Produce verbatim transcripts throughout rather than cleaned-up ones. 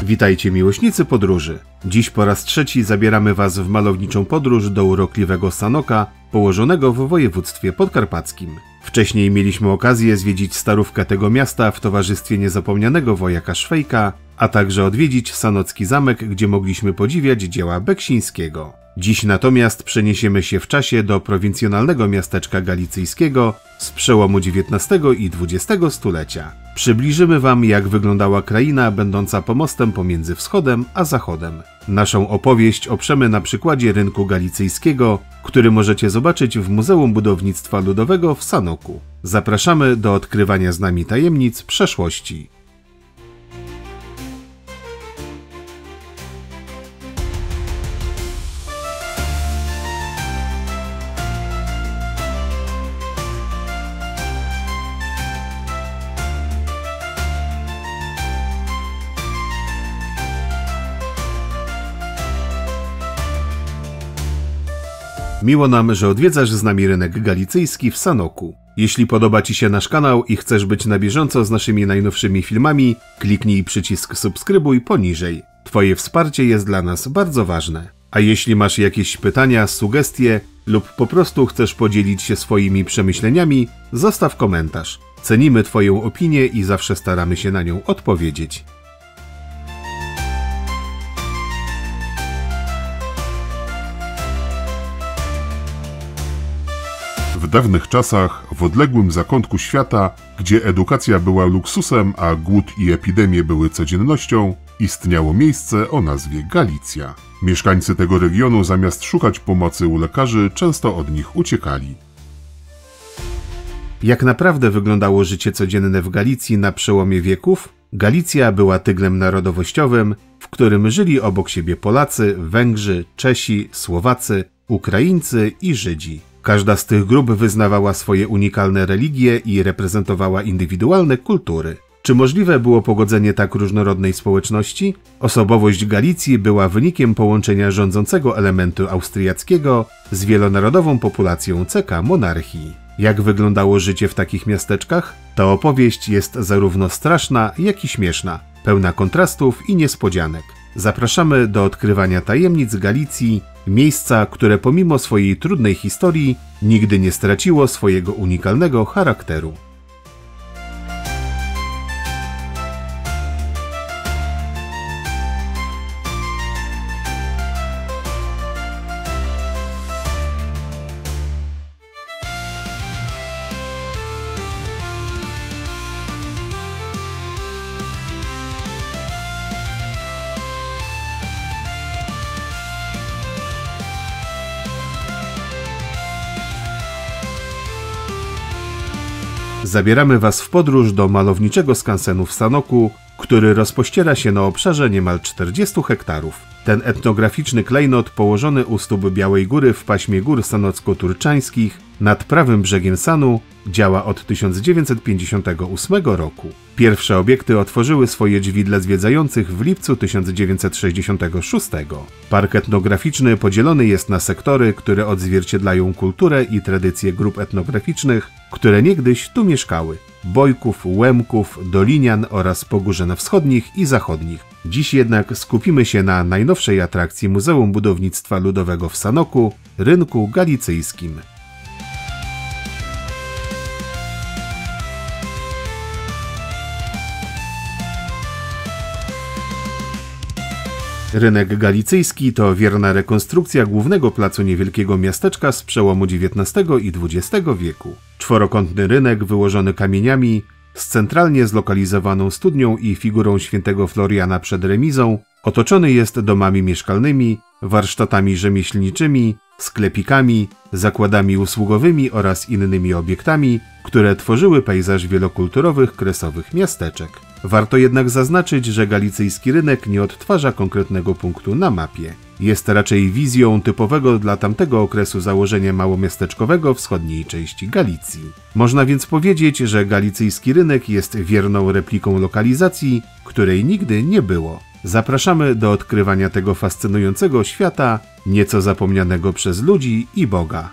Witajcie miłośnicy podróży. Dziś po raz trzeci zabieramy Was w malowniczą podróż do urokliwego Sanoka, położonego w województwie podkarpackim. Wcześniej mieliśmy okazję zwiedzić starówkę tego miasta w towarzystwie niezapomnianego wojaka Szwejka, a także odwiedzić sanocki zamek, gdzie mogliśmy podziwiać dzieła Beksińskiego. Dziś natomiast przeniesiemy się w czasie do prowincjonalnego miasteczka galicyjskiego z przełomu dziewiętnastego i dwudziestego stulecia. Przybliżymy Wam, jak wyglądała kraina będąca pomostem pomiędzy wschodem a zachodem. Naszą opowieść oprzemy na przykładzie rynku galicyjskiego, który możecie zobaczyć w Muzeum Budownictwa Ludowego w Sanoku. Zapraszamy do odkrywania z nami tajemnic przeszłości. Miło nam, że odwiedzasz z nami rynek galicyjski w Sanoku. Jeśli podoba Ci się nasz kanał i chcesz być na bieżąco z naszymi najnowszymi filmami, kliknij przycisk subskrybuj poniżej. Twoje wsparcie jest dla nas bardzo ważne. A jeśli masz jakieś pytania, sugestie lub po prostu chcesz podzielić się swoimi przemyśleniami, zostaw komentarz. Cenimy Twoją opinię i zawsze staramy się na nią odpowiedzieć. W dawnych czasach, w odległym zakątku świata, gdzie edukacja była luksusem, a głód i epidemie były codziennością, istniało miejsce o nazwie Galicja. Mieszkańcy tego regionu zamiast szukać pomocy u lekarzy, często od nich uciekali. Jak naprawdę wyglądało życie codzienne w Galicji na przełomie wieków? Galicja była tyglem narodowościowym, w którym żyli obok siebie Polacy, Węgrzy, Czesi, Słowacy, Ukraińcy i Żydzi. Każda z tych grup wyznawała swoje unikalne religie i reprezentowała indywidualne kultury. Czy możliwe było pogodzenie tak różnorodnej społeczności? Osobowość Galicji była wynikiem połączenia rządzącego elementu austriackiego z wielonarodową populacją C K monarchii. Jak wyglądało życie w takich miasteczkach? Ta opowieść jest zarówno straszna, jak i śmieszna, pełna kontrastów i niespodzianek. Zapraszamy do odkrywania tajemnic Galicji, miejsca, które pomimo swojej trudnej historii nigdy nie straciło swojego unikalnego charakteru. Zabieramy Was w podróż do malowniczego skansenu w Sanoku, który rozpościera się na obszarze niemal czterdziestu hektarów. Ten etnograficzny klejnot położony u stóp Białej Góry w paśmie gór sanocko-turczańskich nad prawym brzegiem Sanu działa od tysiąc dziewięćset pięćdziesiątego ósmego roku. Pierwsze obiekty otworzyły swoje drzwi dla zwiedzających w lipcu tysiąc dziewięćset sześćdziesiątego szóstego. Park etnograficzny podzielony jest na sektory, które odzwierciedlają kulturę i tradycje grup etnograficznych, które niegdyś tu mieszkały: Bojków, Łemków, Dolinian oraz Pogórzen Wschodnich i Zachodnich. Dziś jednak skupimy się na najnowszej atrakcji Muzeum Budownictwa Ludowego w Sanoku, rynku galicyjskim. Rynek galicyjski to wierna rekonstrukcja głównego placu niewielkiego miasteczka z przełomu dziewiętnastego i dwudziestego wieku. Czworokątny rynek wyłożony kamieniami, z centralnie zlokalizowaną studnią i figurą świętego Floriana przed remizą, otoczony jest domami mieszkalnymi, warsztatami rzemieślniczymi, sklepikami, zakładami usługowymi oraz innymi obiektami, które tworzyły pejzaż wielokulturowych, kresowych miasteczek. Warto jednak zaznaczyć, że galicyjski rynek nie odtwarza konkretnego punktu na mapie. Jest raczej wizją typowego dla tamtego okresu założenia małomiasteczkowego wschodniej części Galicji. Można więc powiedzieć, że galicyjski rynek jest wierną repliką lokalizacji, której nigdy nie było. Zapraszamy do odkrywania tego fascynującego świata, nieco zapomnianego przez ludzi i Boga.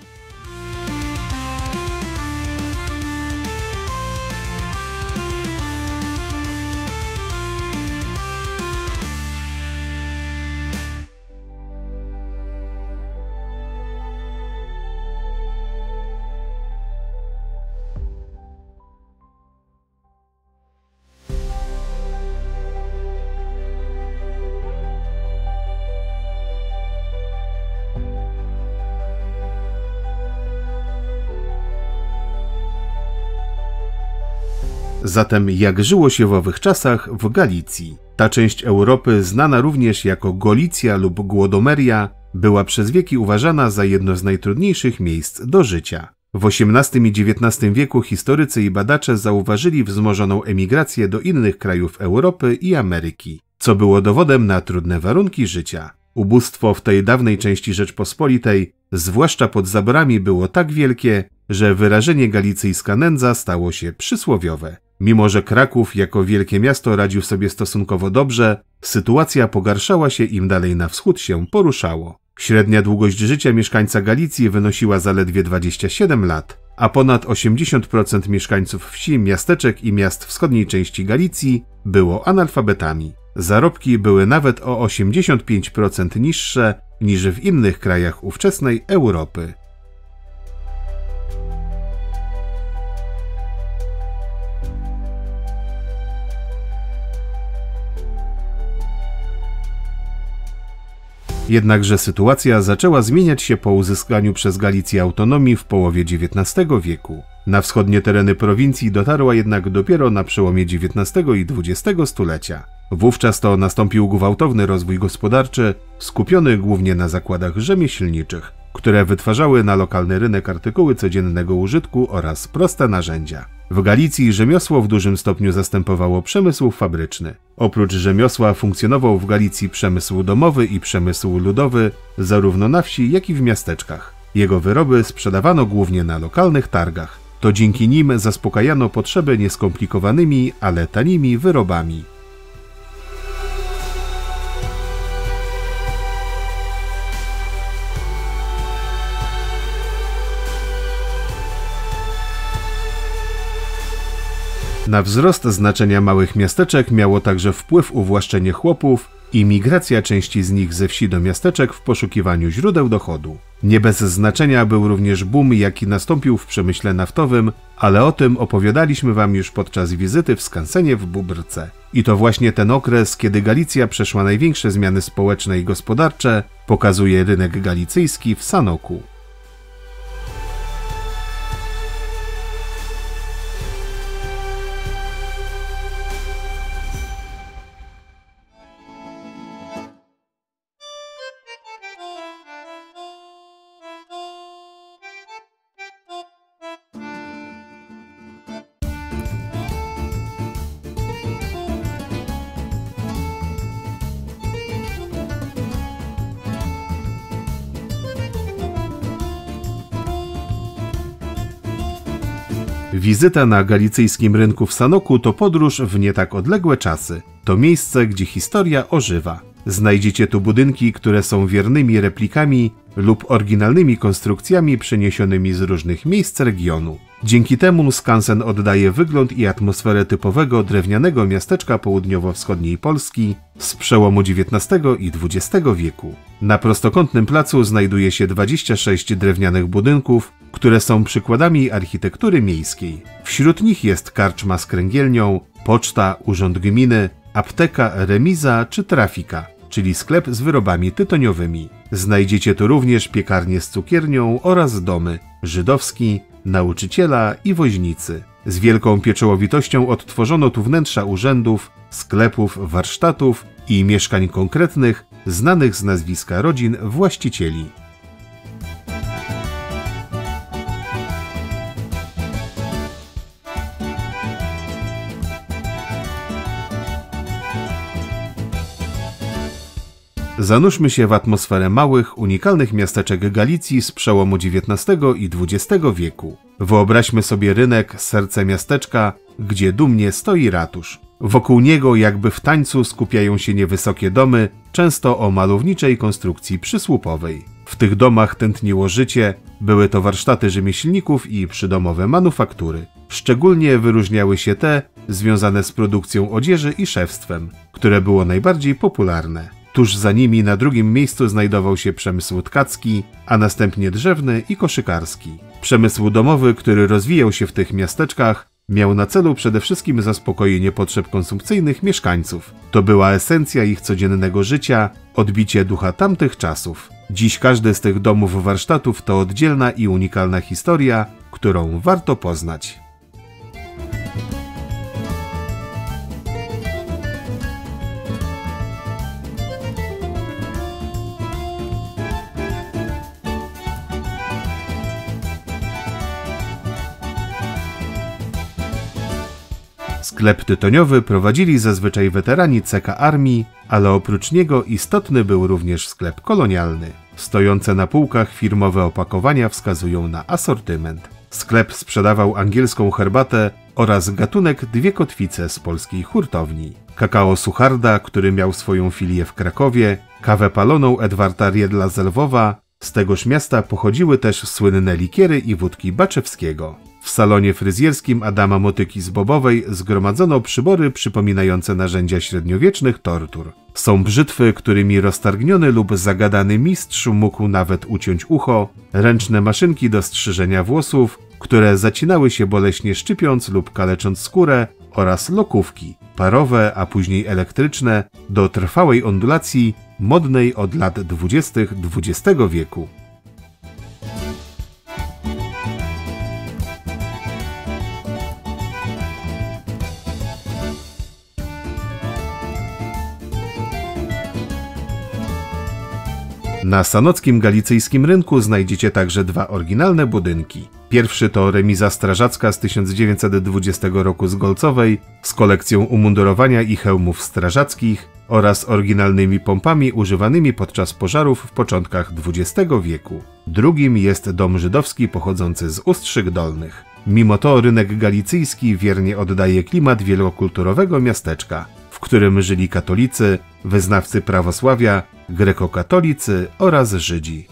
Zatem jak żyło się w owych czasach w Galicji? Ta część Europy, znana również jako Golicja lub Głodomeria, była przez wieki uważana za jedno z najtrudniejszych miejsc do życia. W osiemnastym i dziewiętnastym wieku historycy i badacze zauważyli wzmożoną emigrację do innych krajów Europy i Ameryki, co było dowodem na trudne warunki życia. Ubóstwo w tej dawnej części Rzeczpospolitej, zwłaszcza pod zaborami, było tak wielkie, że wyrażenie galicyjska nędza stało się przysłowiowe. Mimo że Kraków jako wielkie miasto radził sobie stosunkowo dobrze, sytuacja pogarszała się im dalej na wschód się poruszało. Średnia długość życia mieszkańca Galicji wynosiła zaledwie dwadzieścia siedem lat, a ponad osiemdziesiąt procent mieszkańców wsi, miasteczek i miast wschodniej części Galicji było analfabetami. Zarobki były nawet o osiemdziesiąt pięć procent niższe niż w innych krajach ówczesnej Europy. Jednakże sytuacja zaczęła zmieniać się po uzyskaniu przez Galicję autonomii w połowie dziewiętnastego wieku. Na wschodnie tereny prowincji dotarła jednak dopiero na przełomie dziewiętnastego i dwudziestego stulecia. Wówczas to nastąpił gwałtowny rozwój gospodarczy, skupiony głównie na zakładach rzemieślniczych, które wytwarzały na lokalny rynek artykuły codziennego użytku oraz proste narzędzia. W Galicji rzemiosło w dużym stopniu zastępowało przemysł fabryczny. Oprócz rzemiosła funkcjonował w Galicji przemysł domowy i przemysł ludowy, zarówno na wsi, jak i w miasteczkach. Jego wyroby sprzedawano głównie na lokalnych targach. To dzięki nim zaspokajano potrzeby nieskomplikowanymi, ale tanimi wyrobami. Na wzrost znaczenia małych miasteczek miało także wpływ uwłaszczenie chłopów i migracja części z nich ze wsi do miasteczek w poszukiwaniu źródeł dochodu. Nie bez znaczenia był również boom, jaki nastąpił w przemyśle naftowym, ale o tym opowiadaliśmy wam już podczas wizyty w skansenie w Bóbrce. I to właśnie ten okres, kiedy Galicja przeszła największe zmiany społeczne i gospodarcze, pokazuje rynek galicyjski w Sanoku. Wizyta na galicyjskim rynku w Sanoku to podróż w nie tak odległe czasy. To miejsce, gdzie historia ożywa. Znajdziecie tu budynki, które są wiernymi replikami lub oryginalnymi konstrukcjami przeniesionymi z różnych miejsc regionu. Dzięki temu skansen oddaje wygląd i atmosferę typowego drewnianego miasteczka południowo-wschodniej Polski z przełomu dziewiętnastego i dwudziestego wieku. Na prostokątnym placu znajduje się dwadzieścia sześć drewnianych budynków, które są przykładami architektury miejskiej. Wśród nich jest karczma z kręgielnią, poczta, urząd gminy, apteka, remiza czy trafika, czyli sklep z wyrobami tytoniowymi. Znajdziecie tu również piekarnię z cukiernią oraz domy żydowski, nauczyciela i woźnicy. Z wielką pieczołowitością odtworzono tu wnętrza urzędów, sklepów, warsztatów i mieszkań konkretnych, znanych z nazwiska rodzin właścicieli. Zanurzmy się w atmosferę małych, unikalnych miasteczek Galicji z przełomu dziewiętnastego i dwudziestego wieku. Wyobraźmy sobie rynek, serce miasteczka, gdzie dumnie stoi ratusz. Wokół niego jakby w tańcu skupiają się niewysokie domy, często o malowniczej konstrukcji przysłupowej. W tych domach tętniło życie, były to warsztaty rzemieślników i przydomowe manufaktury. Szczególnie wyróżniały się te związane z produkcją odzieży i szewstwem, które było najbardziej popularne. Tuż za nimi na drugim miejscu znajdował się przemysł tkacki, a następnie drzewny i koszykarski. Przemysł domowy, który rozwijał się w tych miasteczkach, miał na celu przede wszystkim zaspokojenie potrzeb konsumpcyjnych mieszkańców. To była esencja ich codziennego życia, odbicie ducha tamtych czasów. Dziś każdy z tych domów warsztatów to oddzielna i unikalna historia, którą warto poznać. Sklep tytoniowy prowadzili zazwyczaj weterani C K Armii, ale oprócz niego istotny był również sklep kolonialny. Stojące na półkach firmowe opakowania wskazują na asortyment. Sklep sprzedawał angielską herbatę oraz gatunek dwie kotwice z polskiej hurtowni. Kakao Sucharda, który miał swoją filię w Krakowie, kawę paloną Edwarda Riedla z Lwowa, z tegoż miasta pochodziły też słynne likiery i wódki Baczewskiego. W salonie fryzjerskim Adama Motyki z Bobowej zgromadzono przybory przypominające narzędzia średniowiecznych tortur. Są brzytwy, którymi roztargniony lub zagadany mistrz mógł nawet uciąć ucho, ręczne maszynki do strzyżenia włosów, które zacinały się boleśnie szczypiąc lub kalecząc skórę, oraz lokówki, parowe, a później elektryczne, do trwałej ondulacji, modnej od lat dwudziestych dwudziestego wieku. Na sanockim galicyjskim rynku znajdziecie także dwa oryginalne budynki. Pierwszy to remiza strażacka z tysiąc dziewięćset dwudziestego roku z Golcowej z kolekcją umundurowania i hełmów strażackich oraz oryginalnymi pompami używanymi podczas pożarów w początkach dwudziestego wieku. Drugim jest dom żydowski pochodzący z Ustrzyk Dolnych. Mimo to rynek galicyjski wiernie oddaje klimat wielokulturowego miasteczka, w którym żyli katolicy, wyznawcy prawosławia, grekokatolicy oraz Żydzi.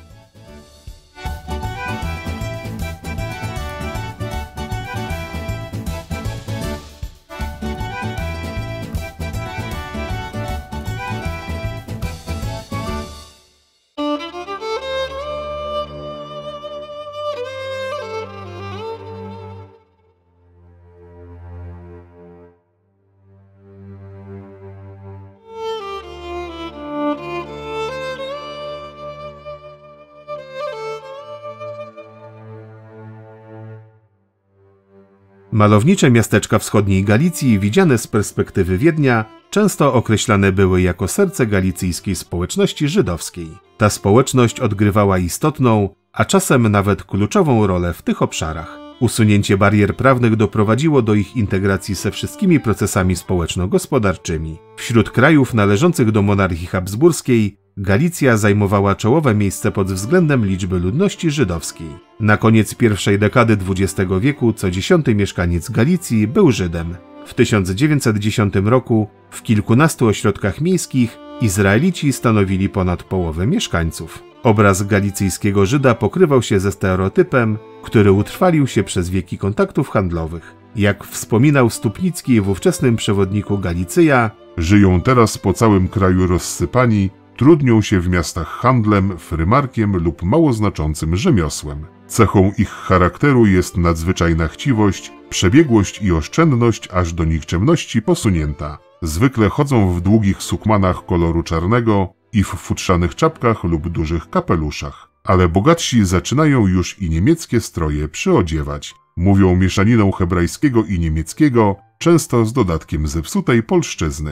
Malownicze miasteczka wschodniej Galicji, widziane z perspektywy Wiednia, często określane były jako serce galicyjskiej społeczności żydowskiej. Ta społeczność odgrywała istotną, a czasem nawet kluczową rolę w tych obszarach. Usunięcie barier prawnych doprowadziło do ich integracji ze wszystkimi procesami społeczno-gospodarczymi. Wśród krajów należących do monarchii habsburskiej Galicja zajmowała czołowe miejsce pod względem liczby ludności żydowskiej. Na koniec pierwszej dekady dwudziestego wieku co dziesiąty mieszkaniec Galicji był Żydem. W tysiąc dziewięćset dziesiątym roku w kilkunastu ośrodkach miejskich Izraelici stanowili ponad połowę mieszkańców. Obraz galicyjskiego Żyda pokrywał się ze stereotypem, który utrwalił się przez wieki kontaktów handlowych. Jak wspominał Stupnicki w ówczesnym przewodniku Galicyja, żyją teraz po całym kraju rozsypani, trudnią się w miastach handlem, frymarkiem lub mało znaczącym rzemiosłem. Cechą ich charakteru jest nadzwyczajna chciwość, przebiegłość i oszczędność aż do nikczemności posunięta. Zwykle chodzą w długich sukmanach koloru czarnego i w futrzanych czapkach lub dużych kapeluszach. Ale bogatsi zaczynają już i niemieckie stroje przyodziewać. Mówią mieszaniną hebrajskiego i niemieckiego, często z dodatkiem zepsutej polszczyzny.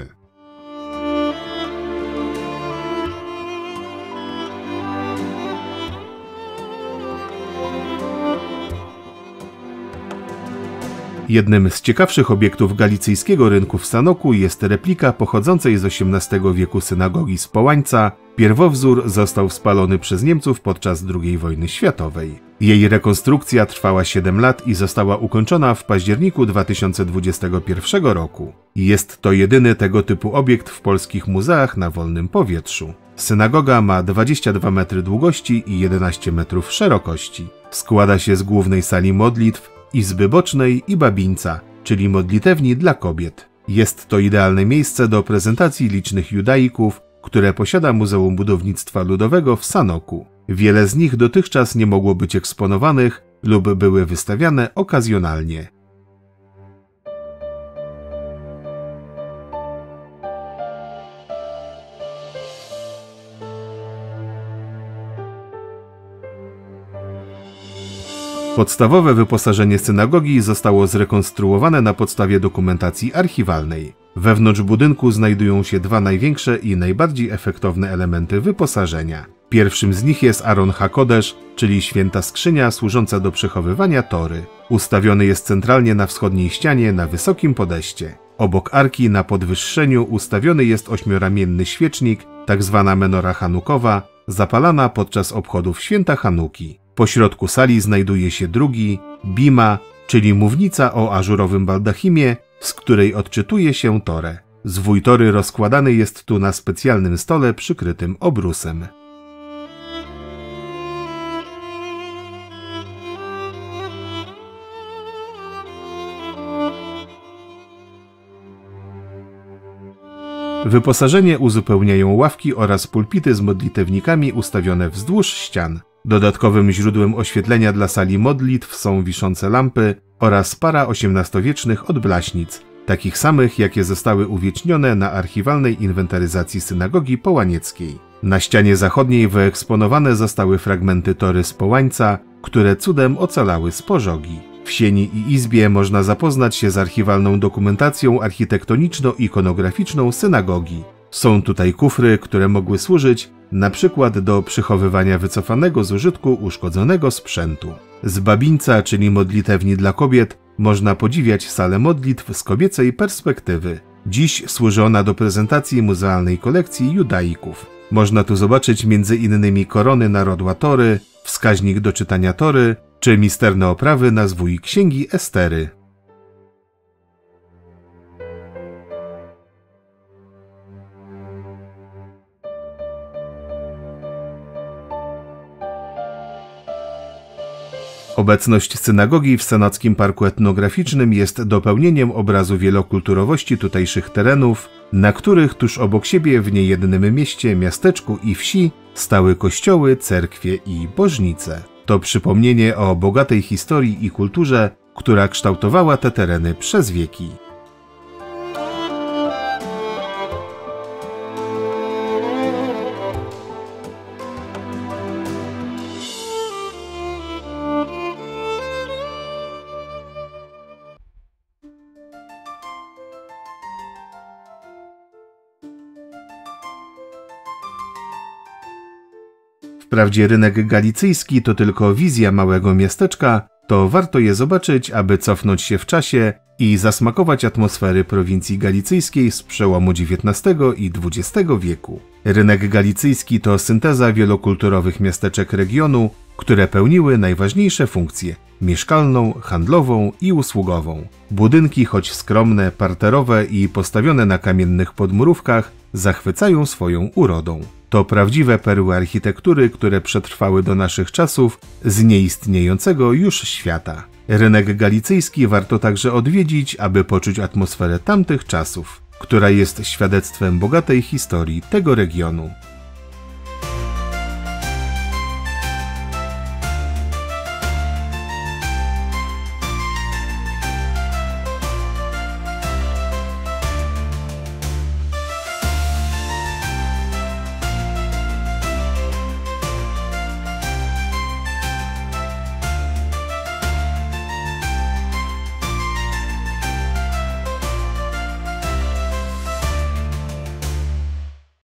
Jednym z ciekawszych obiektów galicyjskiego rynku w Sanoku jest replika pochodzącej z osiemnastego wieku synagogi z Połańca. Pierwowzór został spalony przez Niemców podczas drugiej wojny światowej. Jej rekonstrukcja trwała siedem lat i została ukończona w październiku dwa tysiące dwudziestego pierwszego roku. Jest to jedyny tego typu obiekt w polskich muzeach na wolnym powietrzu. Synagoga ma dwadzieścia dwa metry długości i jedenaście metrów szerokości. Składa się z głównej sali modlitw, izby bocznej i babińca, czyli modlitewni dla kobiet. Jest to idealne miejsce do prezentacji licznych judaików, które posiada Muzeum Budownictwa Ludowego w Sanoku. Wiele z nich dotychczas nie mogło być eksponowanych lub były wystawiane okazjonalnie. Podstawowe wyposażenie synagogi zostało zrekonstruowane na podstawie dokumentacji archiwalnej. Wewnątrz budynku znajdują się dwa największe i najbardziej efektowne elementy wyposażenia. Pierwszym z nich jest Aron HaKodesz, czyli święta skrzynia służąca do przechowywania Tory. Ustawiony jest centralnie na wschodniej ścianie na wysokim podejście. Obok arki na podwyższeniu ustawiony jest ośmioramienny świecznik, tak zwana menora chanukowa, zapalana podczas obchodów święta Chanuki. Po środku sali znajduje się drugi, bima, czyli mównica o ażurowym baldachimie, z której odczytuje się Torę. Zwój Tory rozkładany jest tu na specjalnym stole przykrytym obrusem. Wyposażenie uzupełniają ławki oraz pulpity z modlitewnikami ustawione wzdłuż ścian. Dodatkowym źródłem oświetlenia dla sali modlitw są wiszące lampy oraz para osiemnastowiecznych odblaśnic, takich samych, jakie zostały uwiecznione na archiwalnej inwentaryzacji synagogi połanieckiej. Na ścianie zachodniej wyeksponowane zostały fragmenty Tory z Połańca, które cudem ocalały z pożogi. W sieni i izbie można zapoznać się z archiwalną dokumentacją architektoniczno-ikonograficzną synagogi. Są tutaj kufry, które mogły służyć na przykład do przechowywania wycofanego z użytku uszkodzonego sprzętu. Z babińca, czyli modlitewni dla kobiet, można podziwiać salę modlitw z kobiecej perspektywy. Dziś służy ona do prezentacji muzealnej kolekcji judaików. Można tu zobaczyć między innymi korony narodła Tory, wskaźnik do czytania Tory, czy misterne oprawy na zwój księgi Estery. Obecność synagogi w Senackim Parku Etnograficznym jest dopełnieniem obrazu wielokulturowości tutejszych terenów, na których tuż obok siebie w niejednym mieście, miasteczku i wsi stały kościoły, cerkwie i bożnice. To przypomnienie o bogatej historii i kulturze, która kształtowała te tereny przez wieki. Wprawdzie rynek galicyjski to tylko wizja małego miasteczka, to warto je zobaczyć, aby cofnąć się w czasie i zasmakować atmosfery prowincji galicyjskiej z przełomu dziewiętnastego i dwudziestego wieku. Rynek galicyjski to synteza wielokulturowych miasteczek regionu, które pełniły najważniejsze funkcje – mieszkalną, handlową i usługową. Budynki, choć skromne, parterowe i postawione na kamiennych podmurówkach, zachwycają swoją urodą. To prawdziwe perły architektury, które przetrwały do naszych czasów z nieistniejącego już świata. Rynek galicyjski warto także odwiedzić, aby poczuć atmosferę tamtych czasów, która jest świadectwem bogatej historii tego regionu.